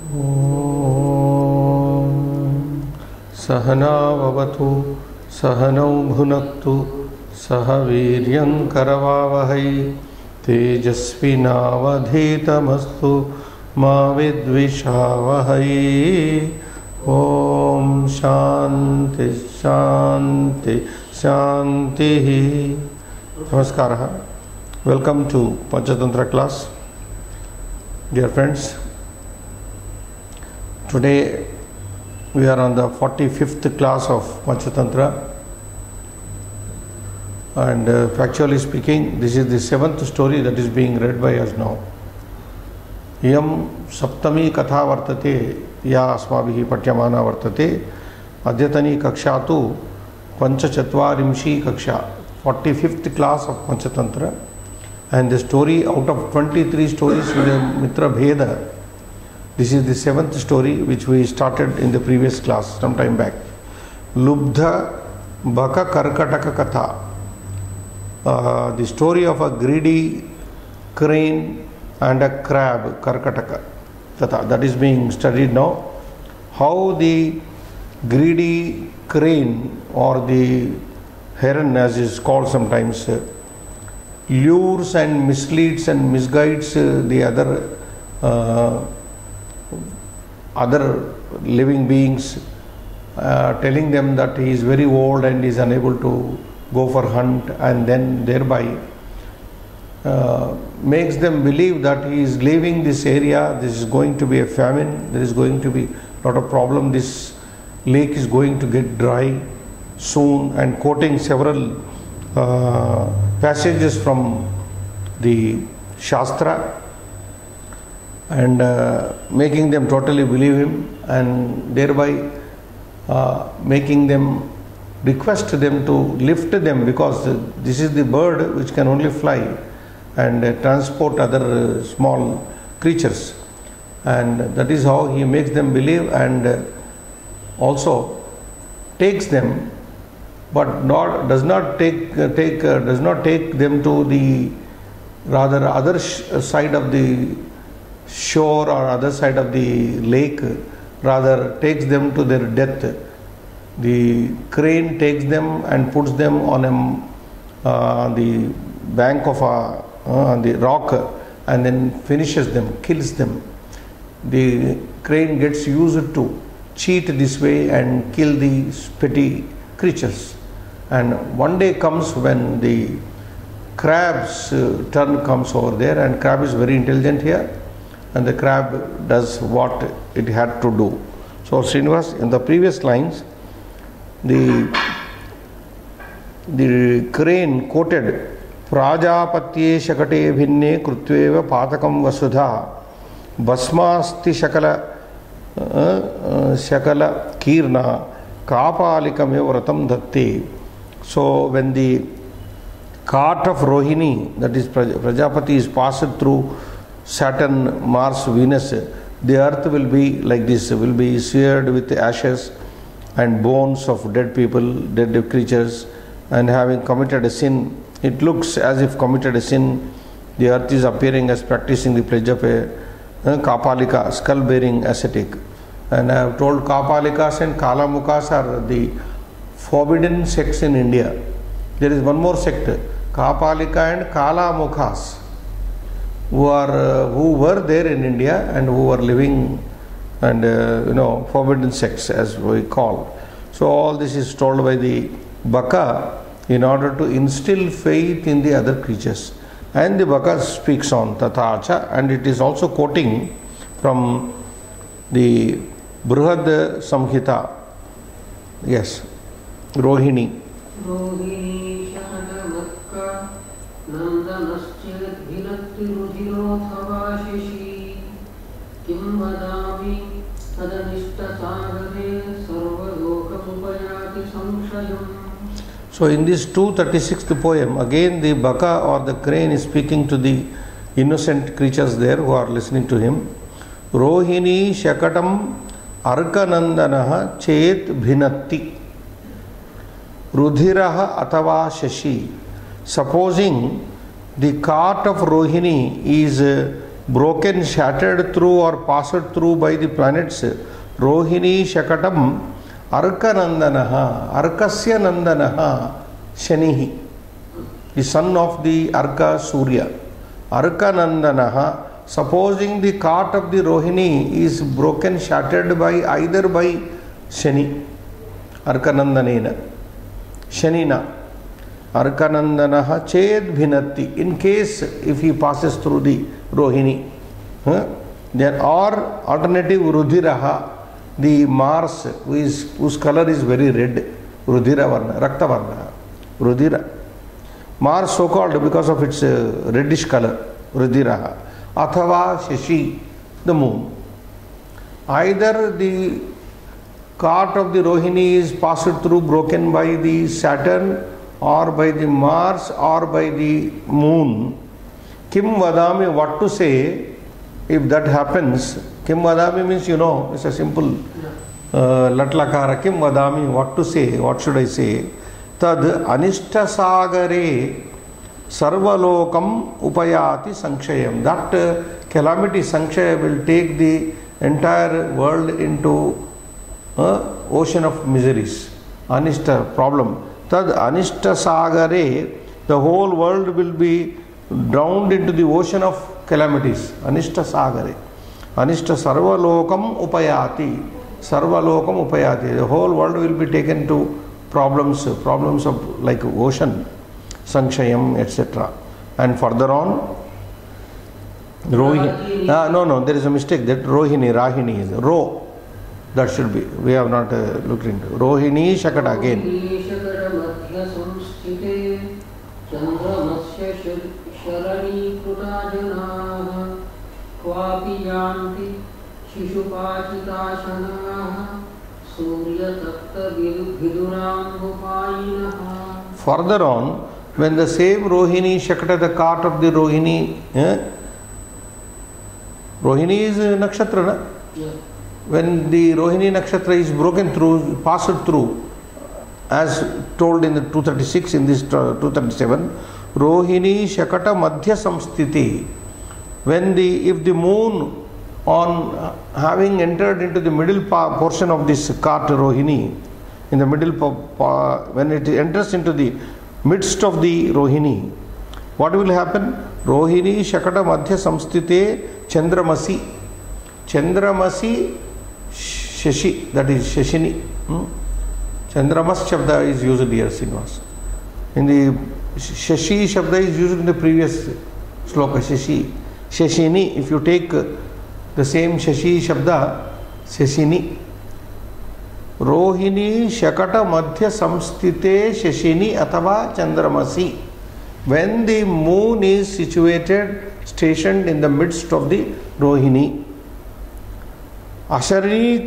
सहनाववतु सहनौ भुनक्तु सह वीर्यं करवावहै तेजस्विनावधीतमस्तु मा विद्विषावहै। ओम शांति शांति शांति। नमस्कार। Welcome to Panchatantra class. Dear friends, today we are on the 45th class of Panchatantra, and factually speaking, this is the 7th story that is being read by us now. Iyam saptami katha vartate या अस्माभिः पठ्यमाना वर्तते। अद्यतनी कक्षा तु पंचचत्वारिंशी कक्षा, 45th class of Panchatantra, and the story out of 23 stories with a mitra bheda, this is the 7th story which we started in the previous class some time back. Lubdha Baka Karkataka Katha, the story of a greedy crane and a crab, Karkataka Katha, that is being studied now. How the greedy crane, or the heron as is called sometimes, lures and misleads and misguides the other living beings, telling them that he is very old and is unable to go for hunt, and then thereby makes them believe that he is leaving this area, this is going to be a famine, there is going to be a lot of problem, this lake is going to get dry soon, and quoting several passages from the Shastra, and making them totally believe him, and thereby making them request them to lift them, because this is the bird which can only fly and transport other small creatures, and that is how he makes them believe, and also takes them, but does not take them to the rather other side of the shore or other side of the lake, rather takes them to their death. The crane takes them and puts them on the bank of the rock, and then finishes them, kills them. The crane gets used to cheat this way and kill these petty creatures. And one day comes when the crab's turn comes over there, and crab is very intelligent here, and the crab does what it had to do. So Srinivas, in the previous lines, the crane quoted प्राजापत्ये शकटे भिन्ने कृत्वेव पातकं वसुधा भस्मास्ति शकल कीर्णा कापालिकमेव व्रतं धत्ते. So when the cart of Rohini, that is Prajapati, is passed through Saturn, Mars, Venus, the earth will be like this, will be seared with ashes and bones of dead people, dead creatures, and having committed a sin. It looks as if committed a sin. The earth is appearing as practicing the pledge of a Kapalika, skull bearing ascetic. And I have told Kapalikas and Kalamukas are the forbidden sects in India. There is one more sect, Kapalika and Kalamukas, who were there in India and who were living, and forbidden sects as we call. So all this is told by the Baka in order to instill faith in the other creatures. And the Baka speaks on Tathacha, and it is also quoting from the Brihad Samhita. Yes, Rohini. Rohini Shahadamatka Nandanaschirat Bhinatti Rudhirothavashi Kim Vadami Tadanishta Sagare Sarvalokamupayati Samshayam. So in this 236th poem, again the Baka or the crane is speaking to the innocent creatures there who are listening to him. Rohini Shakatam Arkanandanaha Chet Bhinatti Rudhiraha Atava Shashi. Supposing the cart of Rohini is broken, shattered through or passed through by the planets, Rohini Shakatam Arkanandanaha, Arkasya Nandanaha, Shanihi, the son of the Arka Surya. Arkanandanaha, supposing the cart of the Rohini is broken, shattered by either by Shani, Arkanandanena, Shanina, Arkanandanaha Ched Bhinati, in case if he passes through the Rohini. Then or alternative Rudiraha, the Mars whose color is very red, Rudira Varna, Rakta Varna, Rudira. Mars so called because of its reddish color, Rudiraha. Athava Shashi, the moon. Either the cart of the Rohini is passed through, broken by the Saturn or by the Mars or by the moon. Kim Vadami, what to say if that happens? Kim Vadami means, you know, it's a simple Latlakara. Kim Vadami, what to say? What should I say? Tad Anishta Sagare Sarvalokam Upayati Sankshayam. That calamity Sankshaya will take the entire world into ocean of miseries. Anishta, problem. Tad Anishta Sagare, the whole world will be drowned into the ocean of calamities. Anishta Sagare. Anishta Sarvalokam Upayati. Sarvalokam Upayati. The whole world will be taken to problems of like ocean, Sankshayam, etc. And further on, Rohini. No, there is a mistake. That Rohini, Rahini is Ro. That should be. We have not looked into. Rohini Shakata again. Further on, when the same Rohini Shakata, the cart of the Rohini, Rohini is Nakshatra, na? Yeah. When the Rohini Nakshatra is broken through, passed through, as told in the 236, in this 237, Rohini Shakata Madhya Samstiti. When if the moon, on having entered into the middle portion of this cart Rohini, in the middle, when it enters into the midst of the Rohini, what will happen? Rohini Shakata Madhya Samstite Chandramasi. Chandramasi Shashi, that is Shashini. Chandramas Shabda is used here, Srinivas. In the Shashi Shabda is used in the previous sloka, Shashi. Shashini, if you take the same Shashi Shabda, Shashini. Rohini Shakata Madhya Samstite Shashini Athava Chandramasi. When the moon is situated, stationed in the midst of the Rohini. Asharani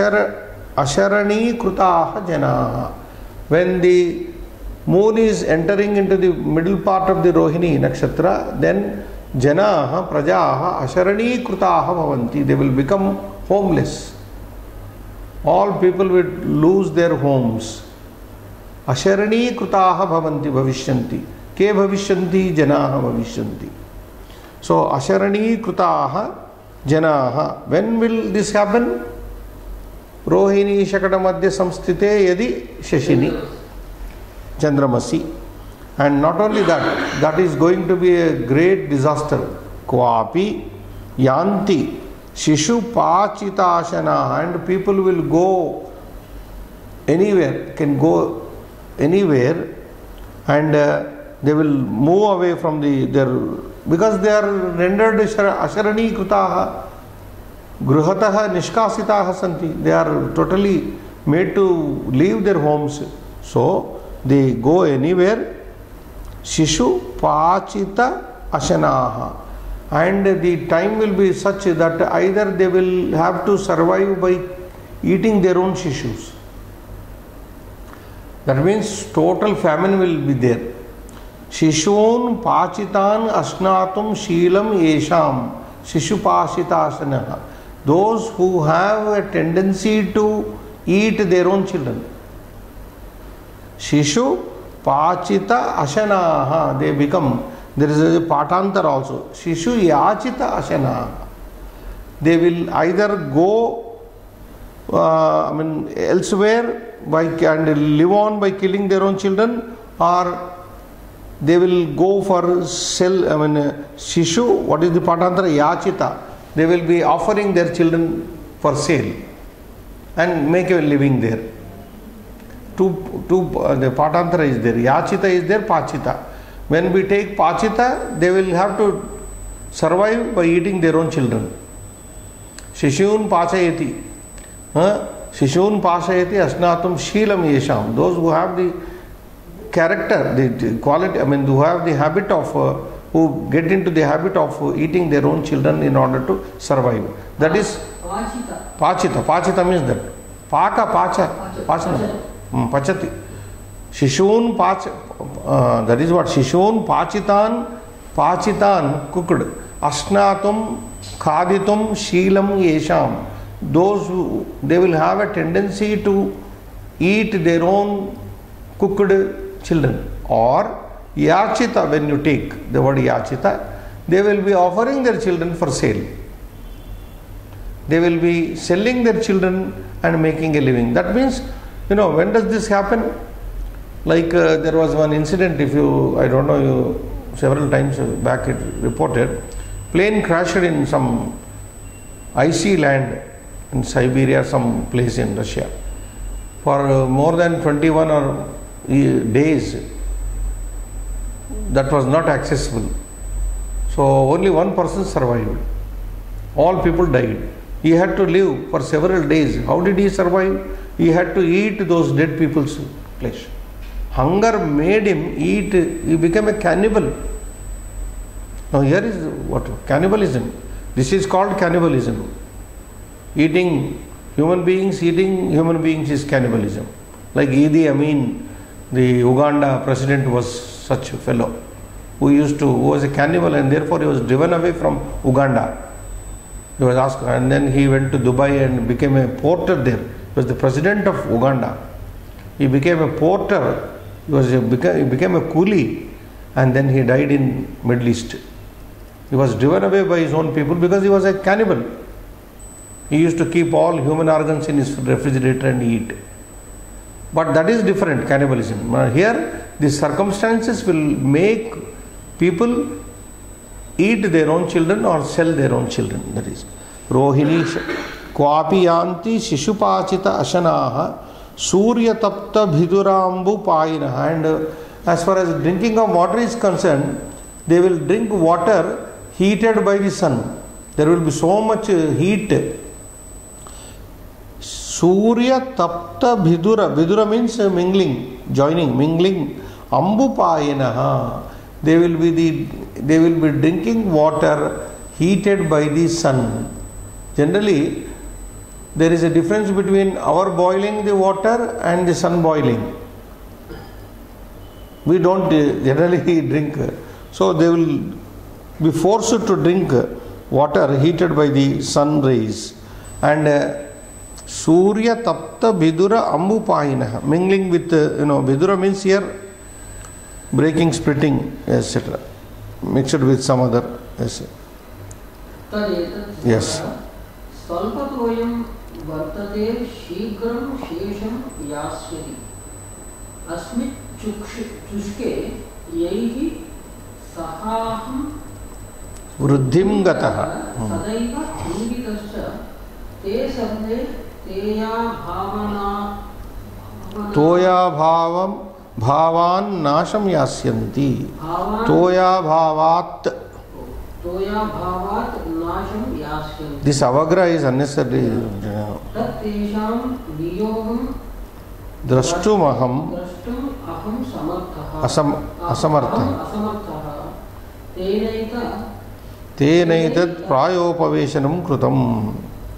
Krutaha Janaha. When the moon is entering into the middle part of the Rohini Nakshatra, then Janaha Prajaha Asharani Krutaha Bhavanti. They will become homeless. All people will lose their homes. Asharani Krutaha Bhavanti Bhavishyanti. Ke Bhavishyanti Janaha Bhavishyanti. So Asharani Krutaha Janaha. When will this happen? Rohini Shakata Madhya Samstite Yadi Shashini Chandramasi. And not only that, that is going to be a great disaster. Kvapi Yanti Shishu Pachitashana, and people will go anywhere, can go anywhere, and they will move away from their, because they are rendered Asharani Krutaha, Grihataha Nishkasitaha Santi. They are totally made to leave their homes. So they go anywhere. Shishu Pachita Ashanaha. And the time will be such that either they will have to survive by eating their own shishus. That means total famine will be there. Shishun Pachitan Asnatum Sheelam Yesham Shishupashita. Those who have a tendency to eat their own children. Shishu Pachita Ashanaha. They become There is a Patantra also. Shishu yachita ashana. They will either go elsewhere and live on by killing their own children, or they will go for Shishu, what is the Patantra? Yachita. They will be offering their children for sale and make a living there. The Patantra is there. Yachita is there, Pachita. When we take Pachita, they will have to survive by eating their own children. Shishun Pachayati. Shishun Pachayati Asnatum Sheelam Yesham. Those who have the character, the quality, who have the habit of, who get into the habit of eating their own children in order to survive. That is Pachita. Pachita. Pachita means that. Paka, Pacha. Pachana. Pachati. Shishun Pacha. That is what? Shishun Pachitan. Pachitan cooked. Asnatum Khaditum Sheelam Yesham. Those who, they will have a tendency to eat their own cooked children. Or Yachita, when you take the word Yachita, they will be offering their children for sale. They will be selling their children and making a living. That means, when does this happen? Like there was one incident, I don't know, several times back it reported, plane crashed in some icy land in Siberia, some place in Russia. For more than 21 days, that was not accessible. So only one person survived. All people died. He had to live for several days. How did he survive? He had to eat those dead people's flesh. Hunger made him eat. He became a cannibal. Now here is what? Cannibalism. This is called cannibalism. Eating human beings is cannibalism. Like Idi Amin, the Uganda president, was such a fellow who was a cannibal, and therefore he was driven away from Uganda. He was asked, and then he went to Dubai and became a porter there. He was the president of Uganda. He became a porter. He became a coolie, and then he died in Middle East. He was driven away by his own people because he was a cannibal. He used to keep all human organs in his refrigerator and eat. But that is different, cannibalism. Here, the circumstances will make people eat their own children or sell their own children. That is Rohini Kwapi Yanti Shishupachita Ashanaha Surya Tapta Bhidurambu Painaha. And as far as drinking of water is concerned, they will drink water heated by the sun. There will be so much heat. Surya Tapta Bhidura. Bhidura means mingling, joining, mingling. Ambu Painaha. They will be drinking water heated by the sun. Generally, there is a difference between our boiling the water and the sun boiling. We don't generally drink. So they will be forced to drink water heated by the sun rays. And Surya Tapta Bidura Ambu Painaha. Mingling with, Bidura means here breaking, splitting, etc. Mixed with some other. Yes. Salpatoyam vartate shigram shesham yasyati asmit chushke yaihi sahaham vruddhim gataha sadaiva hingitascha te sabde teya bhavana toya bhavam bhavan nasham yasyanti toya bhavat nasham yasyanti. This avagra is unnecessary. Tattesham viyogam drashtum aham asamartha tenaitat prayopaveshanam krutam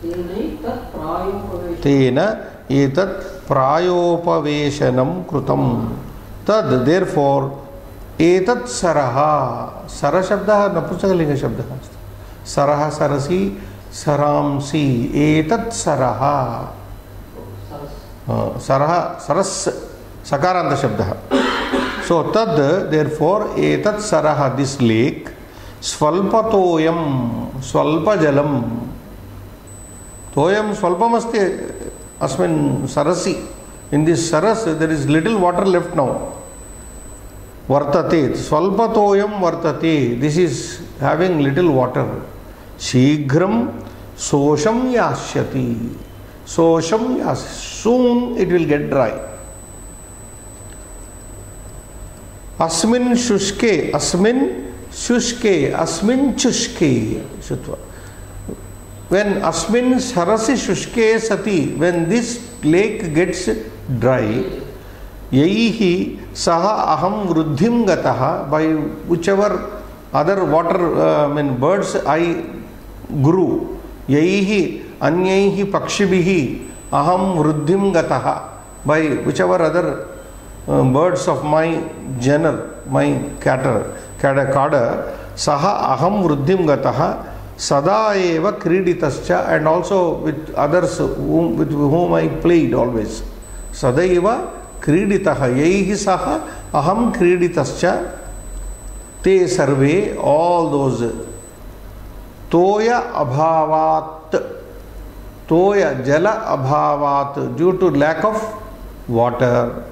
tena etat prayopaveshanam krutam. Tad, therefore, etat saraha. Sara shabda napunsakalinga shabda. Saraha sarasi saramsi. Etat saraha. Saraha saras sakaranta shabda. So tad, therefore, etat saraha, this lake, swalpatoyam, swalpa jalam. Toyam swalpam asti asmin sarasi. In this saras, there is little water left now. Vartate, swalpatoyam vartate. This is having little water. Shighram sosham yashyati. Sosham yas. Soon it will get dry. Asmin shushke, asmin shushke, asmin chushke. Shutva. When asmin sarasi shushke sati, when this lake gets dry, yaihi saha aham vruddhim gataha, by whichever other water, birds I grew, yaihi anyaihi pakshibihi aham vruddhim gataha, by whichever other birds of my genre, my cadre, saha aham vruddhim gataha, sada eva kriditascha, and also with others with whom I played always. Sadaiva kriditaha, yaihi saha aham kriditascha, te sarve, all those. Toya abhavat, toya jala abhavat, due to lack of water.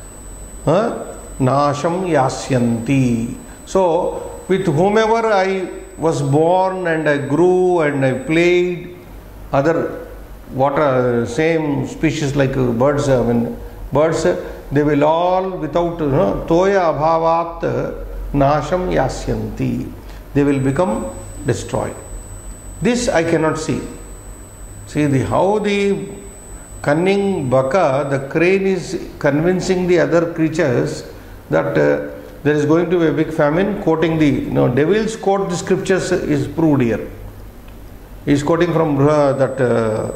Nasham yasyanti. So, with whomever I was born and I grew and I played, other water, same species like birds, birds, they will all without toya abhavat nasham yasyanti. They will become destroyed. This I cannot see. See how the cunning baka, the crane, is convincing the other creatures that there is going to be a big famine, quoting the devils quote the scriptures is proved here. He is quoting from Brihad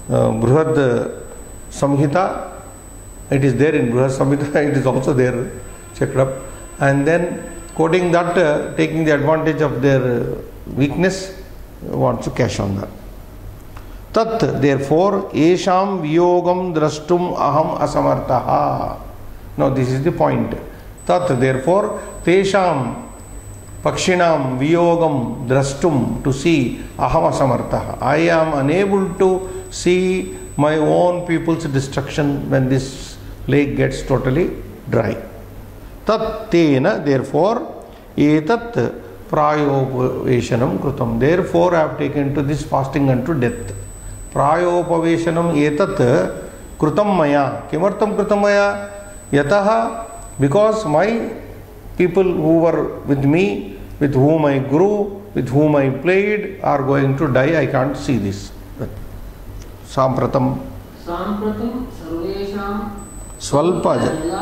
Samhita. It is there in Brihad Samhita, it is also there, checked up. And then quoting that, taking the advantage of their weakness, wants to cash on that. Tat, therefore, esham viyogam drashtum aham asamartaha. Now this is the point. Tat, therefore, tesham pakshinam viyogam drashtum, to see, aham asamartaha. I am unable to see my own people's destruction when this lake gets totally dry. Tat tena, therefore, etat prayopaveshanam krutam. Therefore, I have taken to this fasting unto death. Prayopaveshanam etat krutam maya. Kimartam krutam maya? Yataha, because my people who were with me, with whom I grew, with whom I played, are going to die. I can't see this. Sampratam. Sampratam sarvesham Swalpa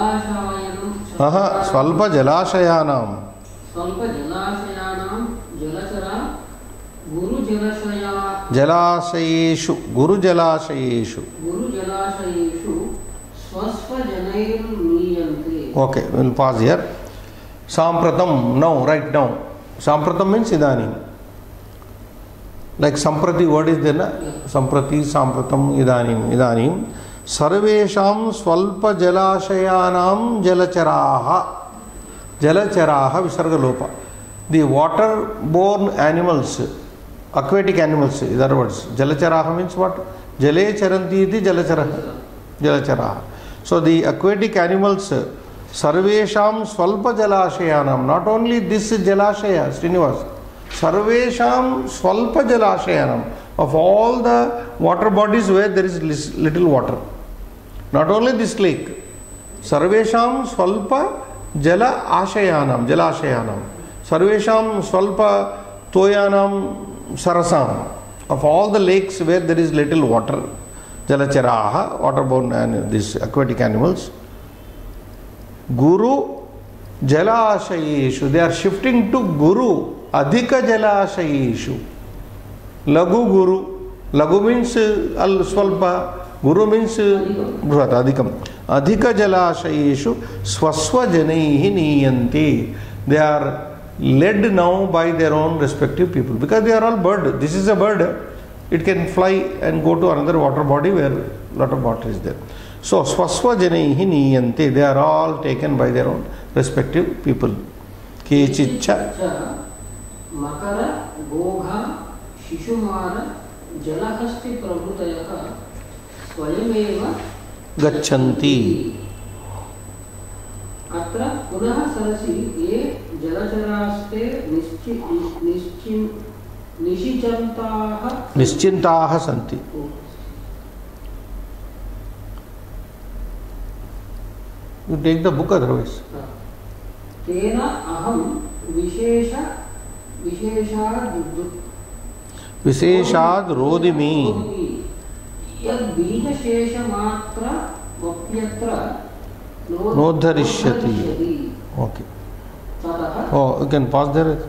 jalashayanam. Swalpa jalashayanam jalachara guru jalashaya. Jalasayeshu. Guru jalashayeshu. Guru jalashayeshu swasva janair niyante. Okay, we'll pause here. Sampratam, now, right now. Sampratam means idanim. Like samprati word is there, na? Samprati, sampratam, idanim. Sarvesham swalpa jalashayanam jalacharaha. Jalacharaha visargalopa. The water-borne animals, aquatic animals, in other words, jalacharaha means what? Jale charanti iti jalacharaha. So the aquatic animals, sarvesham swalpa jalashayanam, not only this jalashaya, Srinivas, sarvesham swalpa jalashayanam, of all the water bodies where there is little water. Not only this lake, sarvesham swalpa jala ashayanam, jalashayanam, sarvesham swalpa toyanam sarasam, of all the lakes where there is little water, jalacharaha, waterborne and these aquatic animals. Guru jalashayeshu, they are shifting to Guru, adhika jalashayeshu. Lagu Guru, Lagu means al swalpa, Guru means Bruhat, adhikam. Adhika jalashayeshu swasva janaihi niyanti. They are led now by their own respective people, because they are all bird. This is a bird, it can fly and go to another water body where lot of water is there. So swasva janaihi niyanti, they are all taken by their own respective people. Kechicha Makara, Gogha, Shishumara, Jalahasti Prabhutayaka, Swayameva Gachanti. Atra Punaha Sarasi, Ye Jalacharaste Nischintaha Santi. You take the book otherwise. Tena aham Visheshad Rodimi. Yad bija shesha matra vapyatra Nodharishyati. Okay. Oh, you can pause there.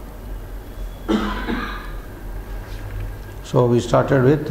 So we started with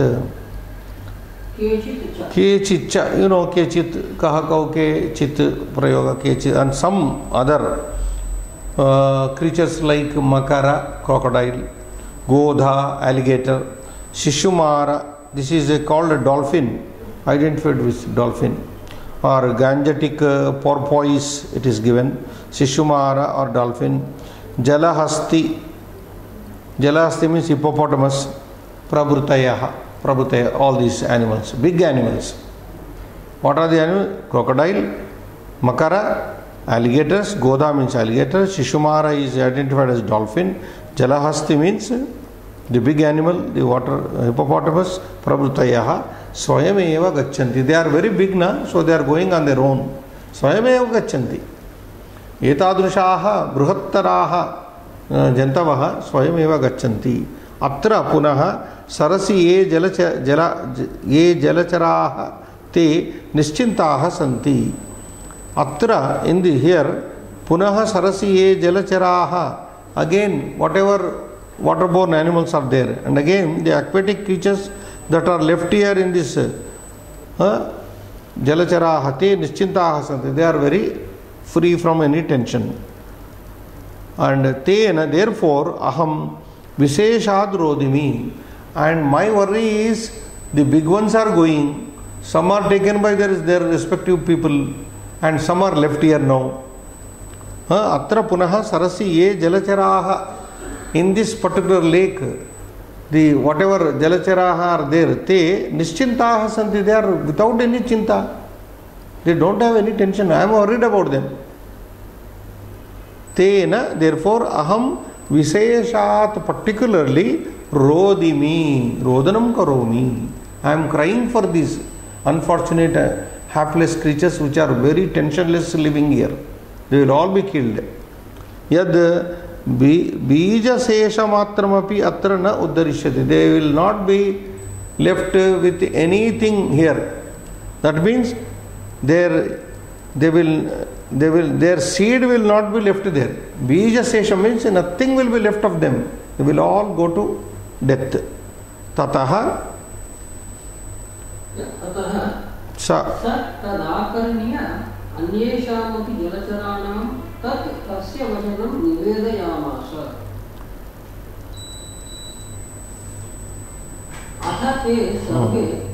Kechitcha. You know, Kechit, Kahakau ke Chit Prayoga Kechit, and some other creatures like Makara, crocodile, Godha, alligator, Shishumara, this is called a dolphin, identified with dolphin, or Gangetic porpoise, it is given, Shishumara or dolphin, Jalahasti, Jalahasti means hippopotamus, Prabhutaya, all these animals, big animals. What are the animals? Crocodile, Makara, alligators, Godha means alligator, Shishumara is identified as dolphin, Jalahasti means the big animal, the water hippopotamus, Prabhutayaha, Swayameva Gachanti. They are very big now, so they are going on their own. Swayameva Gachanti. Etadrushaha, Bruhattaraha, Jantavaha, Swayameva Gachanti. Atra Punaha, Sarasi ye Jalacharaha, te Nischintaha Santi. Atra, in the here, Punaha Sarasi ye Jalacharaha. Again, whatever waterborne animals are there, and again the aquatic creatures that are left here in this Jalacharaha te Nischintaha Santi. They are very free from any tension. And tena, therefore, aham Visheshad Rodimi. And my worry is the big ones are going, some are taken by their respective people, and some are left here now. Atra Punaha Sarasi ye Jalacharaha. In this particular lake, the whatever Jalacharaha are there, te Nischintaha Santi, they are without any chinta. They don't have any tension. I am worried about them. Tena, therefore, aham Visheshat, particularly Rodimi, Rodanam Karomi. I am crying for these unfortunate, hapless creatures which are very tensionless living here. They will all be killed. Yad Bija Sesha Matramapi Atra na Uddarishyati. They will not be left with anything here. That means their seed will not be left there. Bija Sesha means nothing will be left of them. They will all go to death. Tataha Sa Tadakarniya Anyeshamapi Jalacharanam Tat Tasya Vajanam Nivedayamasa. Athate Sarve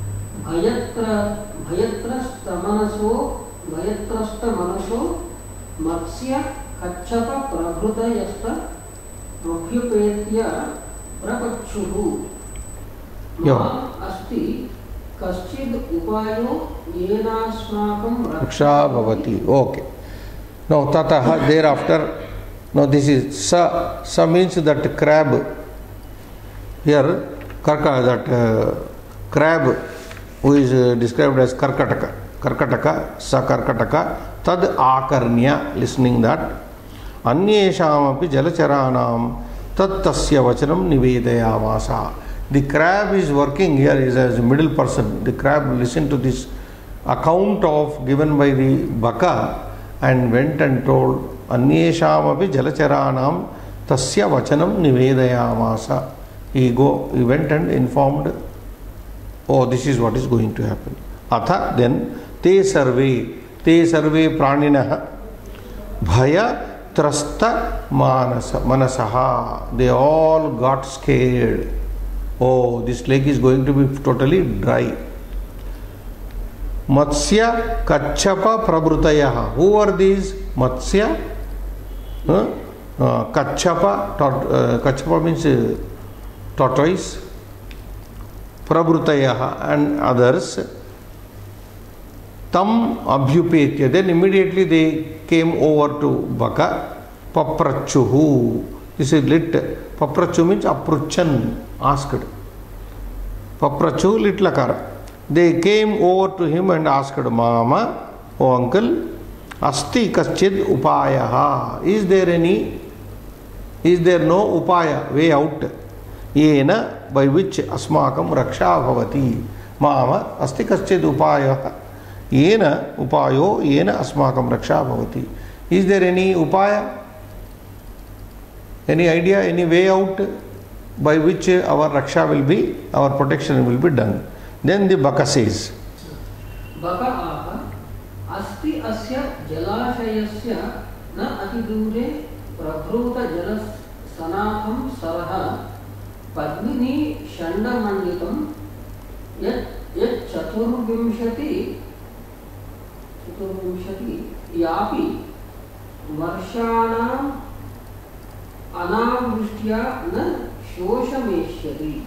Bhayatrasta Manaso Matsya Kachapa Prabhutayasta Mokhyupetya Prapachuhu Ma Asti Kaschid Upayo Yenasmakam Raksha Bhavati. Okay. Now Tataha, thereafter, now this is Sa. Sa means that crab. Here, Karka, that crab who is described as Karkataka. Karkataka, Sa Karkataka, Tad Akarnya, listening that. Anyeshamapi Jalacharanam Tad Tasya Vachanam Nivedayamasa. The crab is working here is as a middle person. The crab listened to this account of given by the Baka and went and told Anyeshamapi Jalacharanam Tasya Vachanam Nivedayamasa. He went and informed, oh, this is what is going to happen. Atha, then te sarve praninaha bhaya trasta manasaha. They all got scared. Oh, this lake is going to be totally dry. Matsya Kachapa Prabhutayaha. Who are these? Matsya, Kachapa, Kachapa means tortoise, Prabhutayaha and others. Tam Abhyupetya. Then immediately they came over to Baka. Paprachuhu. This is lit. Paprachu means Apruchan, asked. Paprachu lit lakara. They came over to him and asked, Mama, oh uncle, Asti kaschid upayaha. Is there no upaya, way out? Yena, by which asmakam raksha bhavati. Mama, Asti kaschid upayaha. Yena upayo, yena asmakam raksha bhavati. Is there any upaya? Any idea, any way out by which our raksha will be, our protection will be done? Then the Baka says, Baka aha, asti asya jalashayasya na atidure prabhuta jalas sanatham saraha padmini shandamanditam yat chaturvimshati yapi varshanam anavrishtya na shoshameshyati.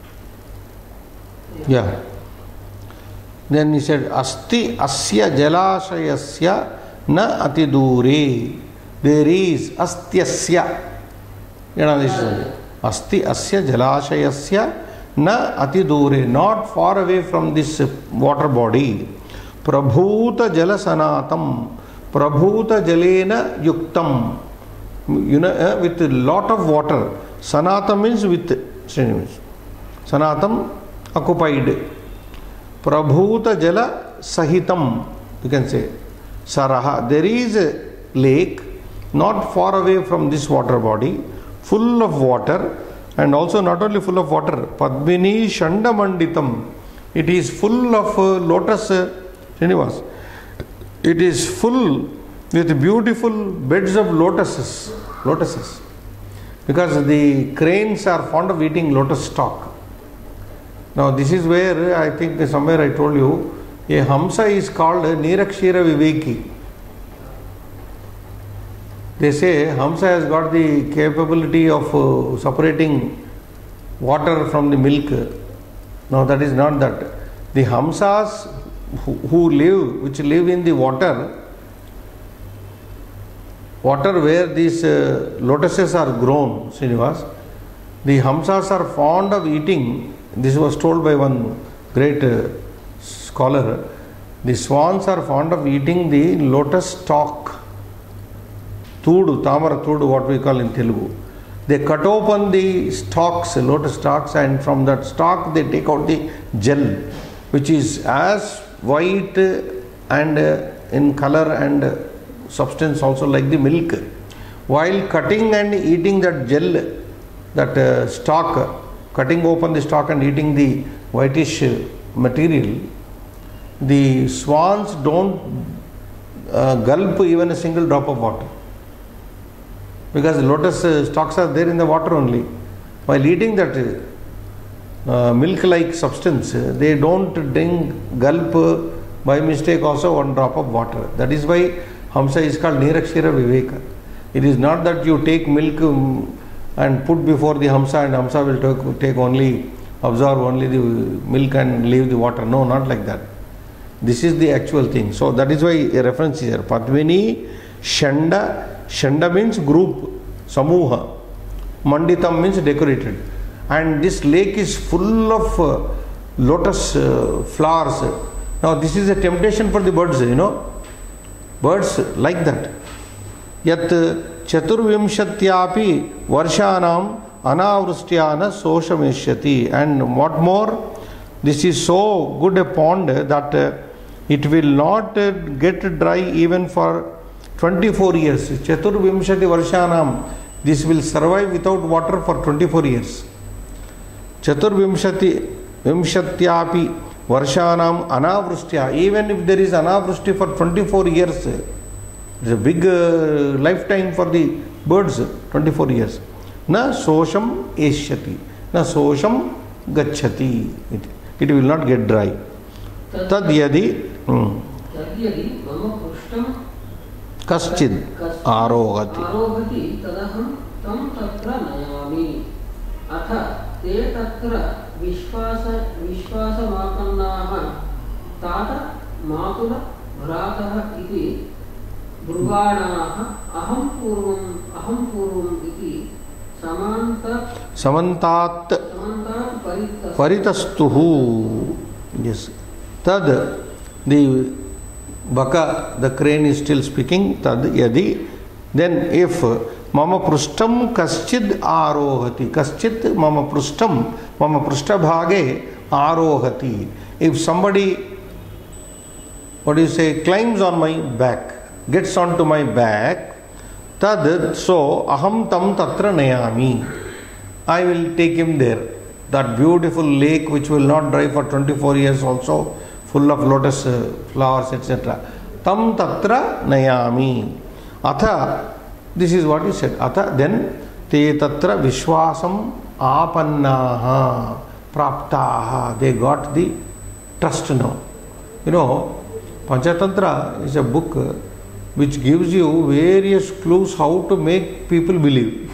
Yeah. Then he said, Asti asya jalashayasya na atidure. There is astyasya. You know this is Asti asya jalashayasya na atidure. Not far away from this water body. Prabhuta jalasanatam. Prabhuta jalena yuktam. You know, with a lot of water. Sanatam means with. Sanatam, occupied. Prabhuta jala sahitam, you can say. Saraha. There is a lake not far away from this water body, full of water, and also not only full of water, Padmini Shandamanditam. It is full of lotus, Srinivas. It is full with beautiful beds of lotuses. Because the cranes are fond of eating lotus stalk. Now this is where I think somewhere I told you, a Hamsa is called Nirakshira Viveki. They say Hamsa has got the capability of separating water from the milk. No, that is not that. The Hamsas which live in the water where these lotuses are grown, Srinivas, the Hamsas are fond of eating. This was told by one great scholar. The swans are fond of eating the lotus stalk. Tudu, tamara tudu, what we call in Telugu. They cut open the stalks, lotus stalks, and from that stalk they take out the gel, which is as white and in color and substance also like the milk. While cutting and eating that gel, that stalk, cutting open the stalk and eating the whitish material, the swans don't gulp even a single drop of water. Because the lotus stalks are there in the water only. While eating that milk-like substance, they don't gulp by mistake also one drop of water. That is why Hamsa is called Nirakshira Viveka. It is not that you take milk and put before the Hamsa and Hamsa will absorb only the milk and leave the water. No, not like that. This is the actual thing. So that is why a reference is here. Padmini Shanda. Shanda means group, Samuha. Manditam means decorated. And this lake is full of lotus flowers. Now this is a temptation for the birds, you know. Birds like that. Yat chaturvimshatyapi varshanam anavrustyana soshameshyati. And what more, this is so good a pond that it will not get dry even for 24 years. Chaturvimshati varshanam. This will survive without water for 24 years. Chaturvimshatyapi varshanam anavrustya. Even if there is anavrusti for 24 years, it's a big lifetime for the birds, 24 years. Na sosham eshyati. Na sosham gacchati. It will not get dry. Tad yadi तद्यदि मम पृष्ठं कश्चित् आरोहति आरोहति तदहं तं तत्र नयामि अथ ते तत्र विश्वासमापन्नाः तात मातुल भ्रातः इति ब्रुवाणाः अहं पूर्वम् इति समन्तात् परितस्तुः. Yes. Tad, the baka, the crane is still speaking. Tad yadi. Then if mama prustham kaschid arohati, kaschid mama prushthabhage arohati. If somebody, what do you say, climbs on my back, gets onto my back, tad, so aham tam tatra nayami, I will take him there. That beautiful lake which will not dry for 24 years also, full of lotus flowers, etc. Tam tatra nayami. Atha, this is what he said. Atha, then te tatra vishwasam apannaha praptaha. They got the trust now. You know, Panchatantra is a book which gives you various clues how to make people believe,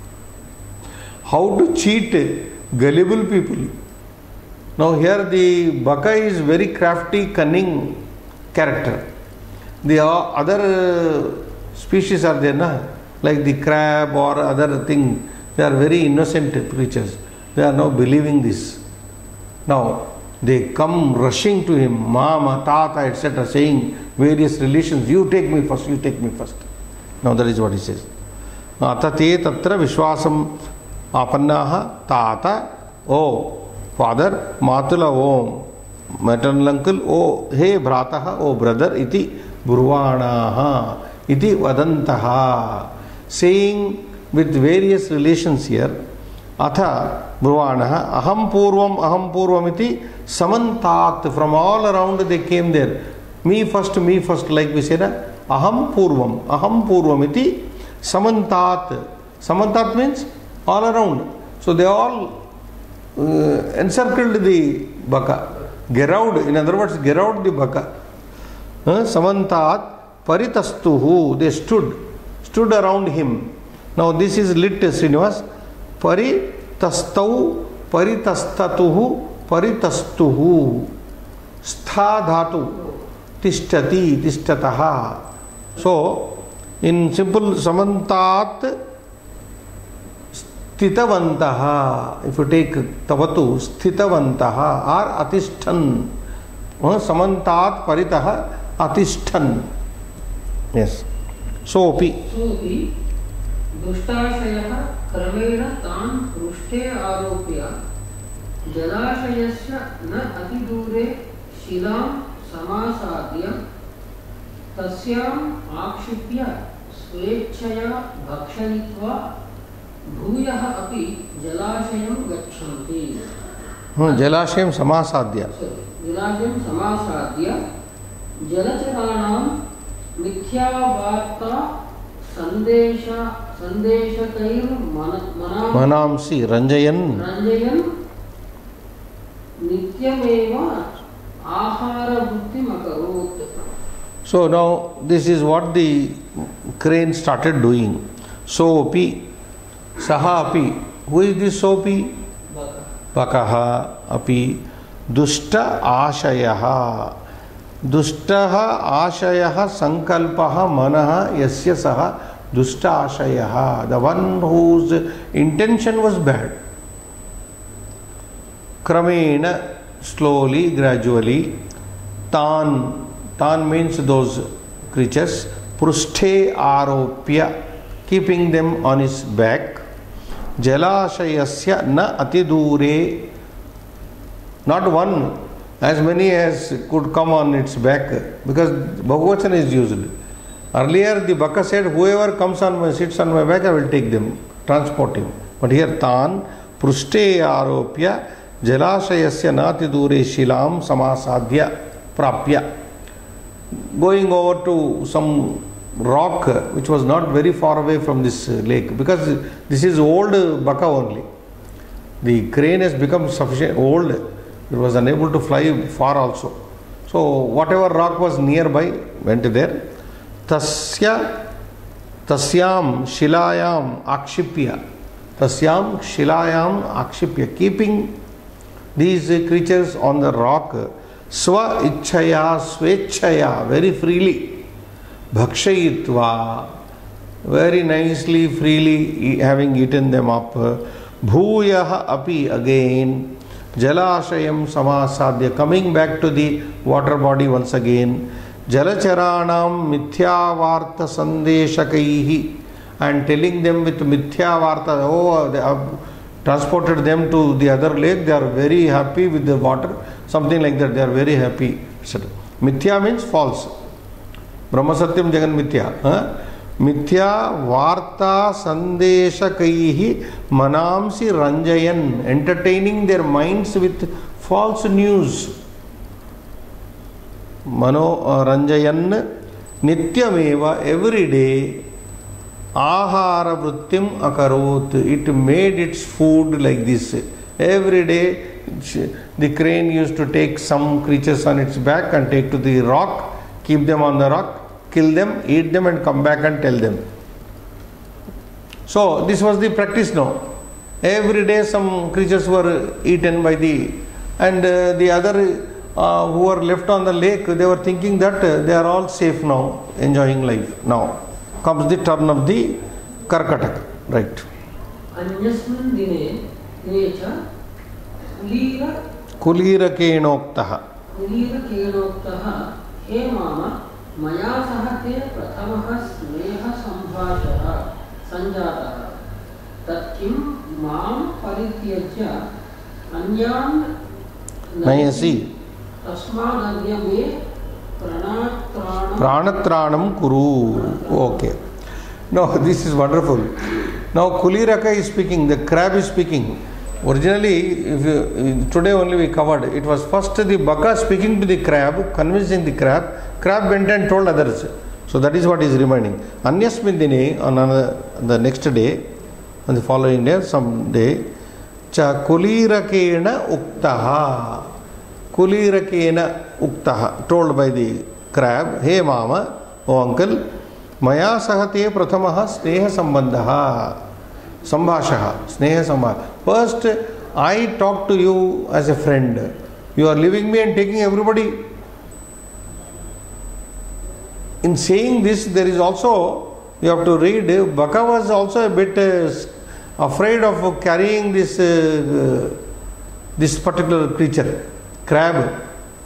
how to cheat gullible people. Now here the baka is very crafty, cunning character. The other species are there, na? Like the crab or other thing. They are very innocent creatures. They are now believing this. Now they come rushing to him, mama, tata, etc., saying various relations. You take me first, you take me first. Now that is what he says. Atate tatra vishwasam apannaha tata, oh father, matula, oh maternal uncle, oh hey brataha, oh brother, iti burvanaha, iti vadantaha, saying with various relations here. Atha burvanaha aham purvam iti samantat, from all around they came there. Me first, like we said, aham purvam iti samantat. Samantat means all around. So they all encircled the baka, gerawed, in other words, gerawed the baka. Samantat paritastuhu, they stood around him. Now this is lit, Srinivas. Paritastau, paritastatuhu, paritastuhu. Stha dhatu, tishtati, tishtataha. So in simple, samantat sthitavantaha. If you take tavatu, sthitavantaha or atishtan. Samantat paritaha atishtan. Yes. Sopi. दुष्टाशयः क्रमेण तान् पृष्ठे आरोप्य जलाशयस्य न अतिदूरे शिलां समासाद्य तस्याम् आक्षिप्य स्वेच्छया भक्षयित्वा भूयः अपि जलाशयं गच्छन्ति. जलाशयं समासाद्य जलचराणां मिथ्यावार्ता मनांसि रंजयन् नित्यमेव आहारवृत्तिम् अकरोत्. So now this is what the crane started doing. Sopi, saha api. Who is this sopi? Bakaha api dushta ashayaha. Dushtaha ashayaha sankalpaha manaha yasya saha dushta ashayaha. The one whose intention was bad. Kramena, slowly, gradually. Tan means those creatures. Prushthe aropya, keeping them on his back. Jalashayasya na atidure. Not one, as many as could come on its back, because Bahuvachan is used. Earlier the baka said, whoever comes on my, sits on my back, I will take them, transport him. But here tan, prushte aropya, jalashayasya nati dure shilam samasadhya prapya. Going over to some rock which was not very far away from this lake, because this is old baka only. The crane has become sufficient old. It was unable to fly far also. So whatever rock was nearby went there. Tasyam shilayam akshipya. Tasyam shilayam akshipya. Keeping these creatures on the rock. Swa ichchaya swechchaya. Very freely. Bhakshayitva. Very nicely, freely having eaten them up. Bhuyah api again. Jalashayam samasadya. Coming back to the water body once again. Jalacharanam mithyavarta sandeshakaihi. And telling them with mithyavarta, oh, they have transported them to the other lake. They are very happy with the water. Something like that. They are very happy. Mithya means false. Brahma Satyam Jagan Mithya. Mithya Varta Sandesha Kaihi Manamsi Ranjayan, entertaining their minds with false news. Mano Ranjayan Nityameva, every day Ahara Vrittim Akarot, it made its food like this. Every day the crane used to take some creatures on its back and take to the rock, keep them on the rock, kill them, eat them and come back and tell them. So this was the practice now. Every day some creatures were eaten by and the other who were left on the lake, they were thinking that they are all safe now, enjoying life. Now comes the turn of the Karkataka, right? Anyasmin dine dinecha kulira kenoktaha. Kulira kenoktaha he mama maya sahate prathamaha sneha sambhashara sanjata tatkim mam parityajya anyan nayasi tasmanadya me pranatranam kuru. Okay. Now this is wonderful. Now Kuliraka is speaking, the crab is speaking. Originally, today only we covered, it was first the baka speaking to the crab, convincing the crab. Crab went and told others. So that is what is remaining. Anyasmin dine, on the next day, on the following day, some day, cha kulirakena uktaha. Kulirakena uktaha, told by the crab, hey mama, oh uncle, maya sahate prathamaha sneha sambandhaha. Sambhashaha, sneha sambhashaha. First, I talk to you as a friend. You are leaving me and taking everybody. In saying this, there is also, you have to read, Baka was also a bit afraid of carrying this particular creature, crab.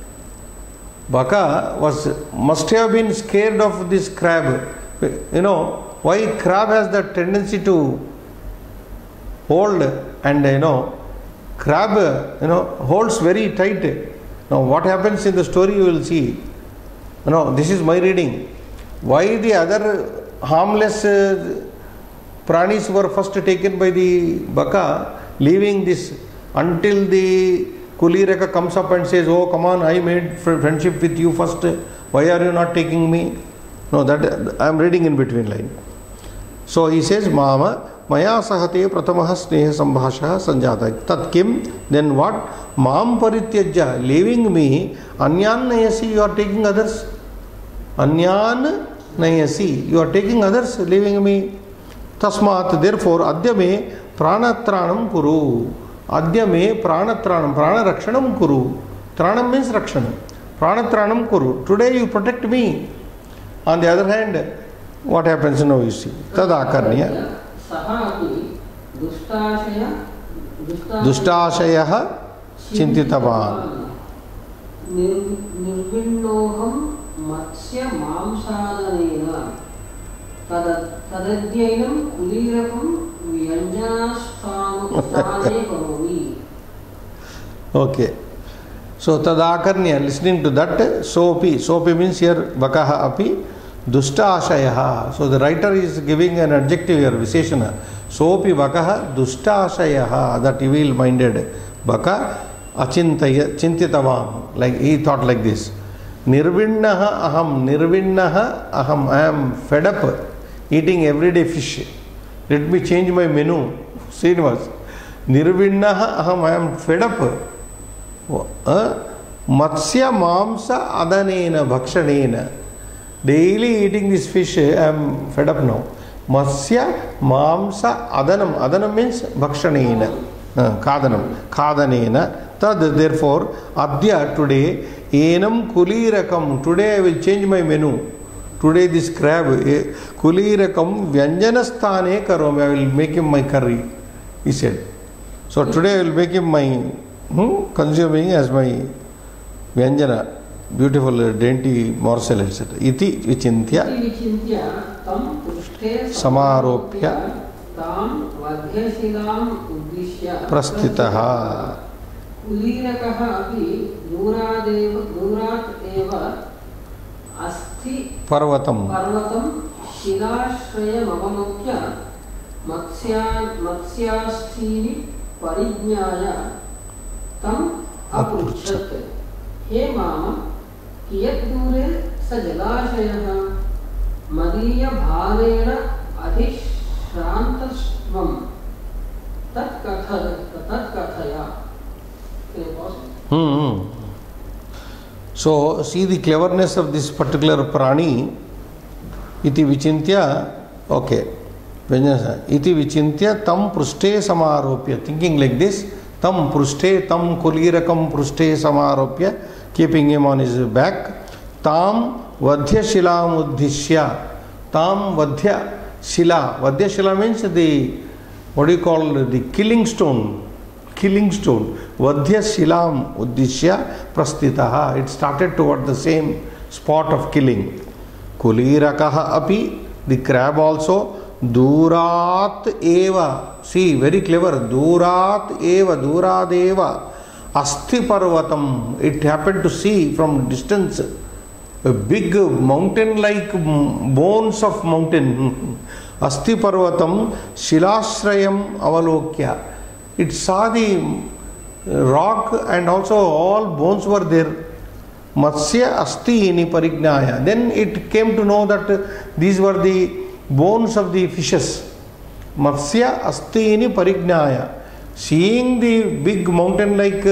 Baka must have been scared of this crab. You know, why crab has the tendency to hold, and crab holds very tight. Now what happens in the story you will see. This is my reading. Why the other harmless pranis were first taken by the baka, leaving this until the Kuliraka comes up and says, oh come on, I made friendship with you first, why are you not taking me? No, that I am reading in between line. So he says, Mama Maya sahate pratamaha sneha sambhasha sanjata. Tat kim? Then what? Mam parityajya, leaving me, anyan nayasi, you are taking others. Anyan nayasi, you are taking others, leaving me. Tasmat, therefore, adya me pranatranam kuru. Adya me pranatranam, prana rakshanam kuru. Tranam means rakshanam. Pranatranam kuru. Today you protect me. On the other hand, what happens now you see? Tadakarnya. Dushtashayaha chintitavan. Nirvinnoham matsya mamsadanena tadadyainam kulirakam vyanjanasthane karomi. Okay. So tadakarnya, listening to that, sopi means here bakaha api dushta ashayaha. So the writer is giving an adjective here, visheshana. Sopi bakaha dushta ashayaha, that evil minded baka achintaya chintitavam, like he thought like this. Nirvinnaha aham, I am fed up eating everyday fish. Let me change my menu. Srinivas. Nirvinnaha aham, I am fed up. Matsya mamsa adanena bhakshanena. Daily eating this fish, I am fed up now. Matsya mamsa adanam. Adanam means bhakshanena. Kadanena. Tad, therefore, adya, today, enam kulirakam. Today I will change my menu. Today this crab, kulirakam vyanjanasthane karom. I will make him my curry, he said. So today I will make him my consuming as my vyanjana, beautiful dainty morsel, etc. Iti vichintya samaropya prastitaha. Kulirakaha api durat eva asti parvatam shilashraya mamalokya matsyasthini parijñāya tam apruchat. He mama kiyat dure sa jalashayah madhiya bharena adhishrantasvam tat kathaya. So, see the cleverness of this particular prani. Iti vichintya, okay. Iti vichintya tam prushte samaropya. Thinking like this, tam prushte, tam kulirakam prushte samaropya, keeping him on his back. Tam vadhya shilam uddhishya. Tam vadhya shila. Vadhya shila means the, what do you call, the killing stone. Killing stone. Vadhya shilam uddhishya prastitaha. It started toward the same spot of killing. Kulirakaha api, the crab also. Durat eva. See, very clever. Durat eva, durad eva. Asti parvatam. It happened to see from distance a big mountain-like bones of mountain. Asti parvatam shilashrayam avalokya. It saw the rock and also all bones were there. Matsya asti ini parigñāya. Then it came to know that these were the bones of the fishes. Matsya asti ini parigñāya. Seeing the big mountain-like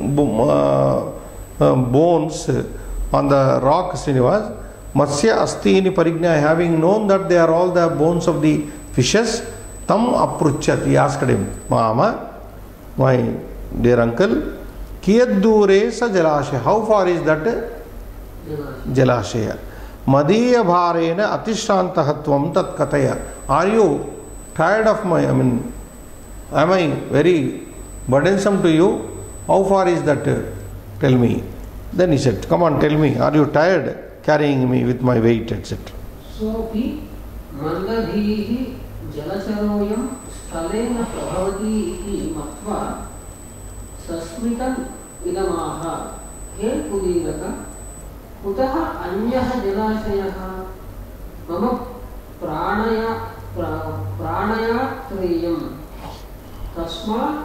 bones on the rock, Srinivas, Matsya asti ini parigñāya, having known that they are all the bones of the fishes, tam apruchat. He asked him, Mama, my dear uncle, kiyad dure sa jalashaya. How far is that jalashaya? Madhiya bharena atishrantahatvam tat kataya. Are you tired of my, am I very burdensome to you? How far is that? Tell me. Then he said, come on, tell me, are you tired carrying me with my weight, etc. So, pi mandadhihi jalacharoyam sthalena prabhavati iti matva sasmitam idamaha he kuliraka kutaha anyaha jalashayah mama pranaya triyam tasmat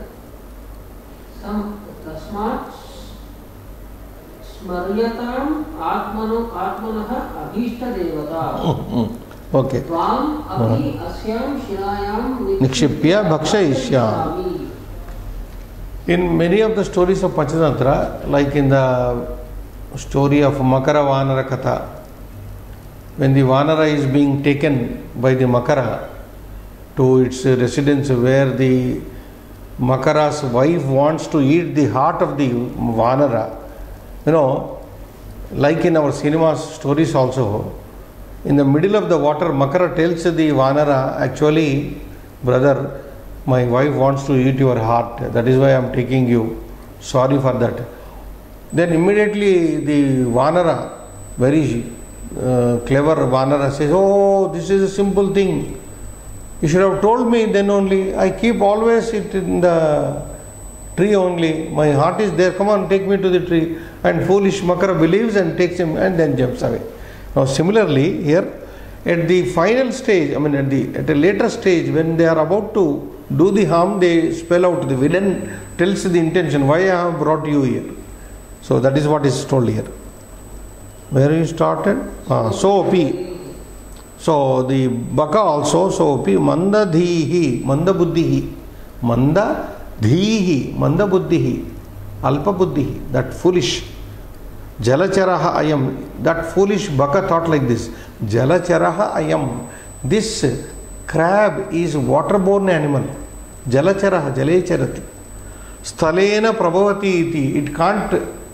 स्मर्यताम आत्मनः अभीष्ट देवता. Okay. त्वाम अपि अस्याम शिलायाम निक्षिप्य भक्षयिष्यामि. In many of the stories of Panchatantra, like in the story of Makara Vanara Katha, when the Vanara is being taken by the Makara to its residence where the Makara's wife wants to eat the heart of the Vanara, you know, like in our cinema stories also, in the middle of the water, Makara tells the Vanara, actually, brother, my wife wants to eat your heart. That is why I am taking you. Sorry for that. Then immediately the Vanara, very clever Vanara, says, oh, this is a simple thing. You should have told me then only. I keep always it in the tree only. My heart is there. Come on, take me to the tree. And foolish Makara believes and takes him and then jumps away. Now similarly here, at the final stage, at a later stage, when they are about to do the harm, they spell out, the villain tells the intention, why I have brought you here. So that is what is told here. Where you started? So the Baka also, so mandadhihi, mandabuddhihi, mandadhihi, mandabuddhihi. Alpa buddhi, that foolish. Jalacharaha ayam, that foolish baka thought like this. Jalacharaha ayam, this crab is waterborne animal. Jalacharaha, jalecharati. Stalena prabhavati iti, it can't,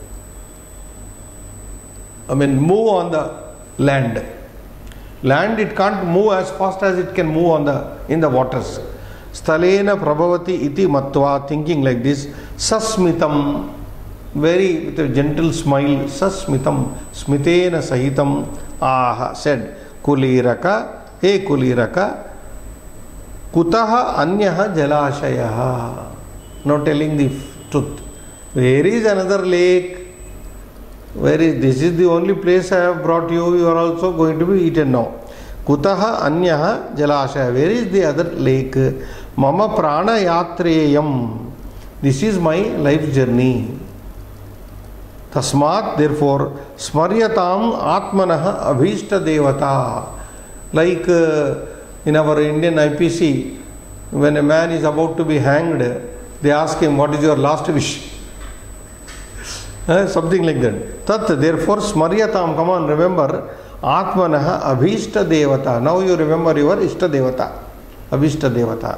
move on the land. Land it can't move as fast as it can move in the waters. Stalena prabhavati iti matva, thinking like this. Sasmitam, very with a gentle smile. Sasmitam, smitena sahitam, aha, said, Kuliraka, hey Kuliraka, kutaha anyaha jalashayaha. Now telling the truth. Where is another lake? This is the only place I have brought you. You are also going to be eaten now. Kutaha anyaha jalashaya. Where is the other lake? Mama prana yatreyam. This is my life journey. Tasmat, therefore, smaryatam atmanaha abhishta devata. Like in our Indian IPC, when a man is about to be hanged, they ask him, what is your last wish? Something like that. Tat, therefore, smaryatam, come on, remember, atmanaha abhishta devata. Now you remember your ishta devata, abhishta devata.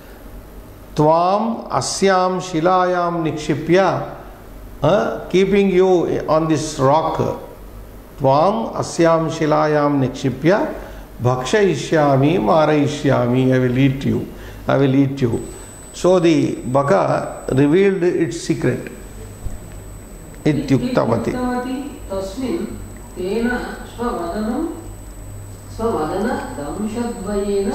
Tvam asyam shilayam nikshipya, keeping you on this rock. Tvam asyam shilayam nikshipya, bhakshayishyami marayishyami, I will eat you. I will eat you. So the baka revealed its secret. Ityuktavati. Tasmin tena swavadana damshadvayena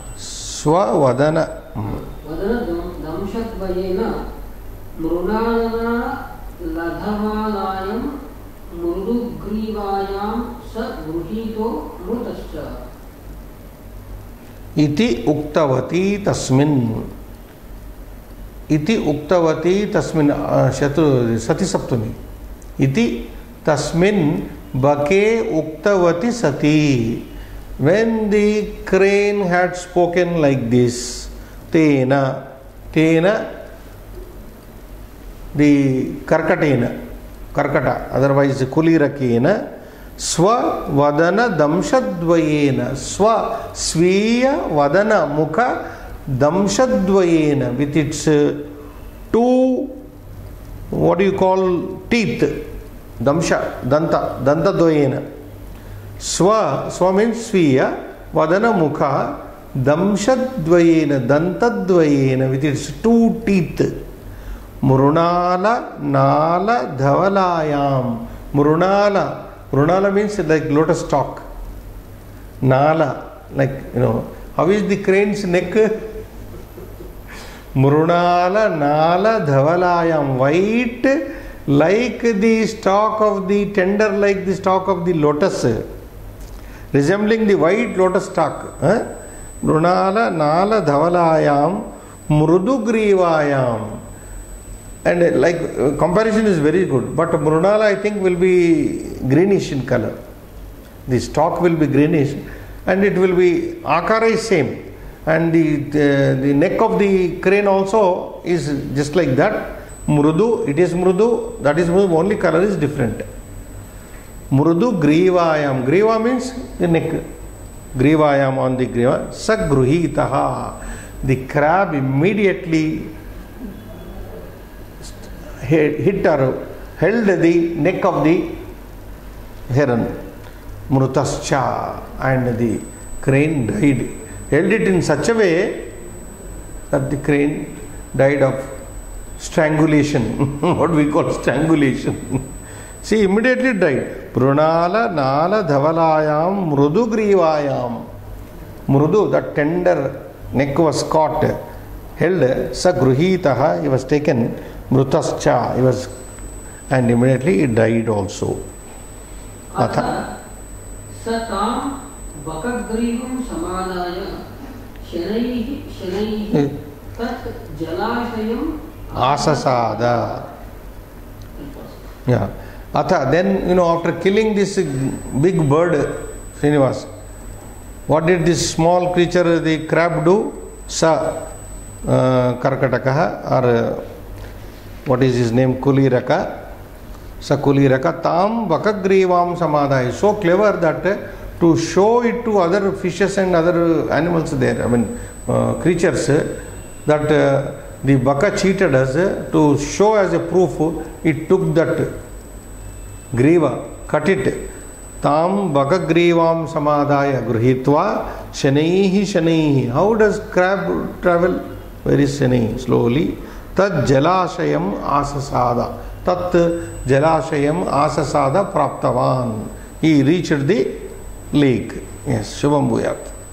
damshadvayena mrunana ladhavalayam mrudugrivayam sa gruhito mrutascha. Iti uktavati tasmin. Iti uktavati tasmin sati saptami. Iti tasmin bake uktavati sati. When the crane had spoken like this, tena, the karkata, otherwise kulirakena, swa vadana damshadvayena, sviya vadana mukha damshadvayena, with its two, what do you call, teeth, damsha, dantadvayena. Swa means sviya, vadana mukha, damshadvayena, dantadvayena, with its two teeth. Mrunala nala dhavalayam. Mrunala means like lotus stalk. Nala, like, how is the crane's neck? Mrunala nala dhavalayam, white like the stalk of the tender, like the stalk of the lotus, resembling the white lotus stalk. Mrunala nala dhavalayam mrudugrivayam. And like comparison is very good, but Mrunala I think will be greenish in color. The stalk will be greenish and it will be, akara is same. And the neck of the crane also is just like that. Mrudu, it is mrudu, that is mrudu, only color is different. Mrudu grivayam. Griva means the neck. Grivayam, on the griva. Sagruhitaha. The crab immediately hit or held the neck of the heron. Mrutascha, and the crane died. Held it in such a way that the crane died of strangulation. What we call strangulation. See, immediately died. Prunala nala dhavalayam mrudu grivayam. Mrudu, that tender neck was caught, held, sagruhitaha, he was taken, mrutascha, he was, and immediately he died also. Atha satam vakagrivam samadaya shanaihi tat jalashayam asasada. Yeah. Atha, then, after killing this big bird, Srinivas, what did this small creature, the crab, do? Sa karkatakaha, or what is his name, Kuliraka. Sakuliraka tam vakagrivam samadhaya. So clever that to show it to other fishes and other animals there, I mean creatures, that the baka cheated us, to show as a proof, it took that griva, cut it. Tam vakagrivam samadhaya gruhitva shanaihi shanaihi. How does crab travel? Very shanaihi, slowly. Tat jalashayam asasada. Tat jalashayam asasada praptavan. He reached the lake. Yes, Shubham Bhuyat.